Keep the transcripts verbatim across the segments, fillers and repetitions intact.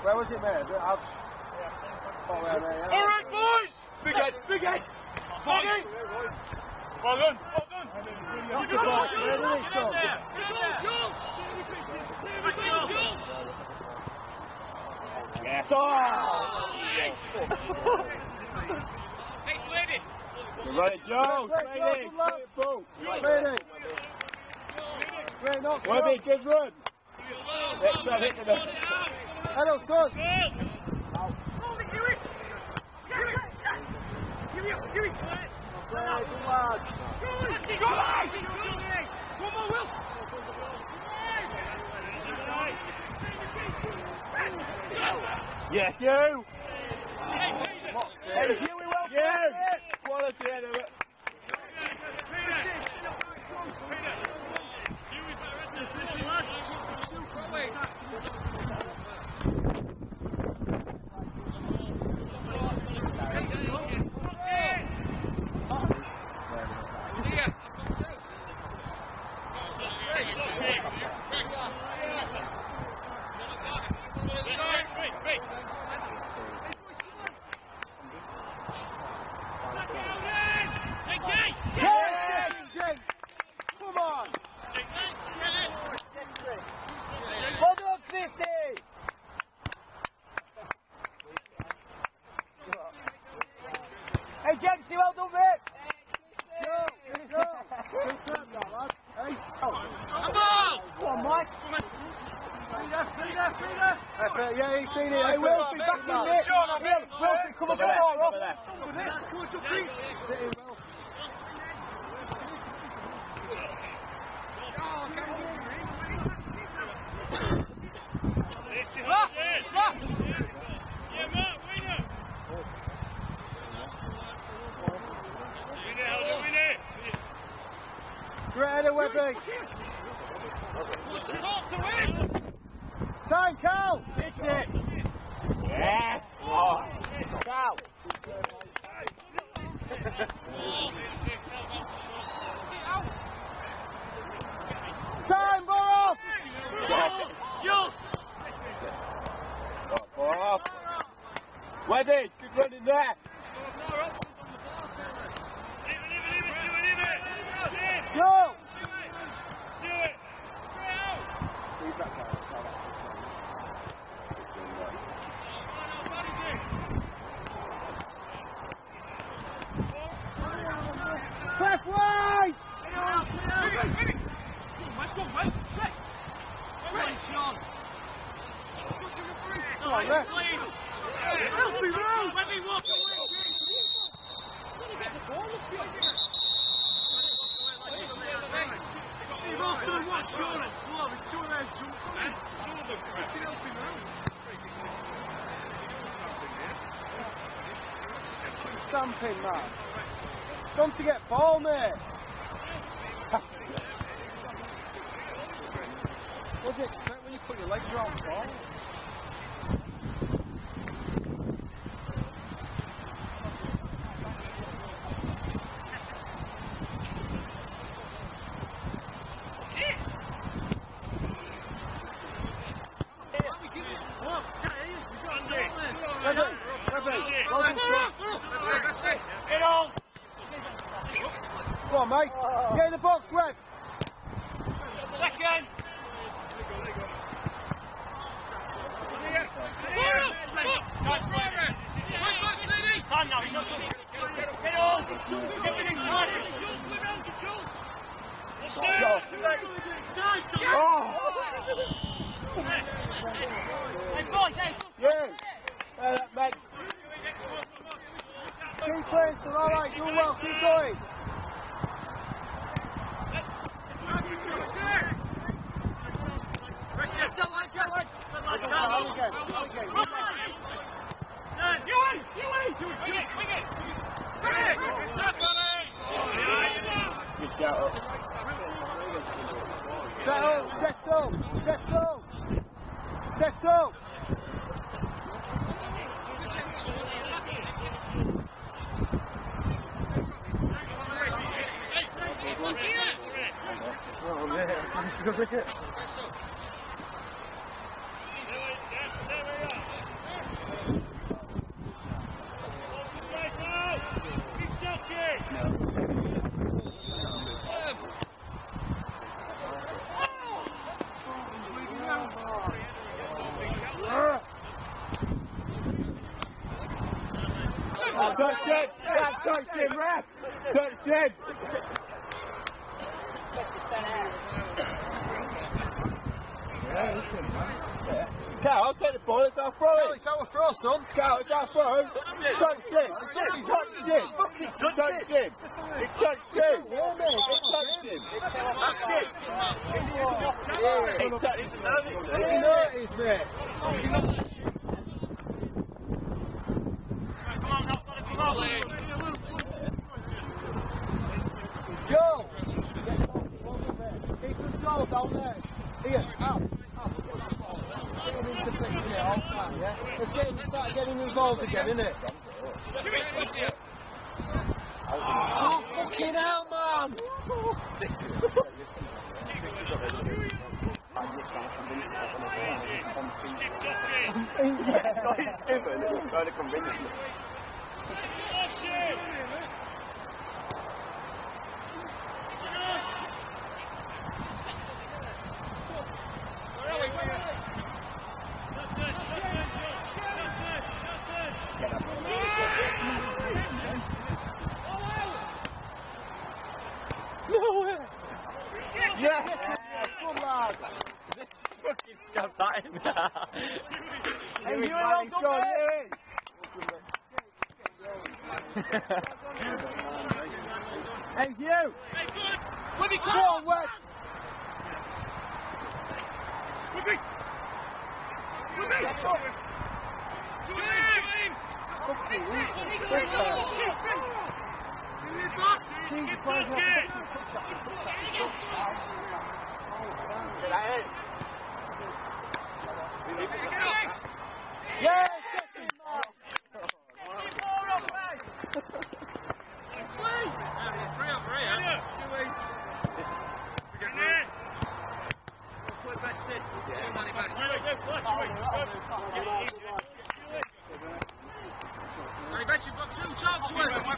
Where was it, mate? I'll... Oh, there, there, yeah. All right, boys! Big head, big head! Steady! Well done, well done! That's the ball, isn't it, Sean? Yes, oh! Hey, Slady! Good running, Joe! Slady! Slady! Great knock, Webby, good run! Next time, hit the... Hello, Scott! Yes, you! Hey, you, we will! You! Quality out of it! Hey, Jenksy, well done, mate! Go! Go! Hey, come on! Come on, Mike! Frida, Frida, Frida! Yeah, he's seen it. Hey, Wilfie, back in, mate! Wilfie, come up more, up! Come on, to feet! Sit in, Wilfie. Great header, Webby. Time, Cal. Hits it. Yes. Oh. Cal. Time, Boro. Jules. Boro. Webby, good running there. Go! Do it! Who's that guy? Left, right! Come on, left. Help me round! Let me walk away! Stamping, man. Gone to get ball, mate. What do you expect when you put your legs around the ball? Come on, mate. Get in the box, Web. Second. Time now, he's not doing it. Get on. Get within time. Oh! Hey, boys, hey. Yeah. Uh, mate. Keep playing, so all right. Do well. Keep going. Settle, settle, settle, settle. Oh, man, that's go pick it. Touch him! Touch him, ref! Touch him! Cal, I'll take the ball, it's our throw. It's our throw, son. Cal, it's our throw. Touch him! Touch him! Touch him! Fucking touch him! It touched him! It touched him! That's it! It touched him! You know it is, mate. Go! Keep control down there. Here, out. Let's get him to start getting involved again, innit? Oh, fucking hell, man! Yeah, so it's him and it was trying to convince me. Yeah! Good lad! Fucking scab that in there! Hey, you well done, mate! Hey, you! Hey, good! Webby, Go come on, on! Web! Webby! Webby! To him! He's not good! Get that in! Yeah! You've got two tops with him.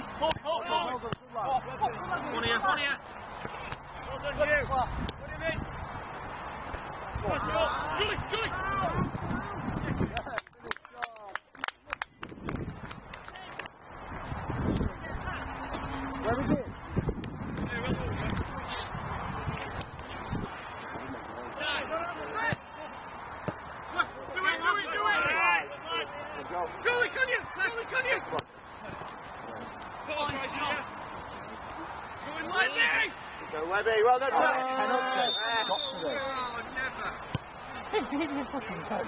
One here, one here. Well done, you. What do you mean? Julie, Julie. Where is it? Julie, can you? Julie, can you? Come on, guys. Go in, Webby! Go, Webby, well done, Webby! Got to there. Oh, never. It's easy to fucking go.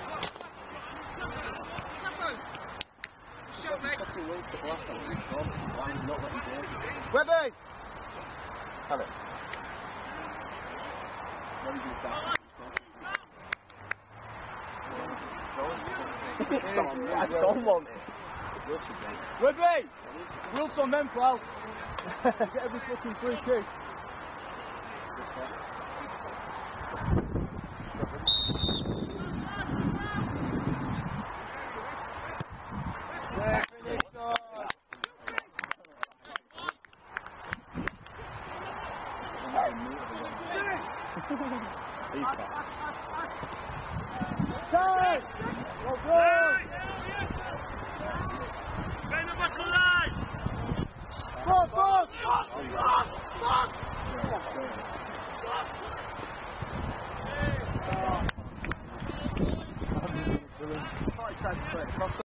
Shut, mate. Webby! Have it. I don't want it. Webby! Rules on them, pal. Get every fucking free kick. Yeah, finished on. Time! Well done! Bring the back alive! Boss, boss! Boss, boss, boss! I thought he tried to play it across.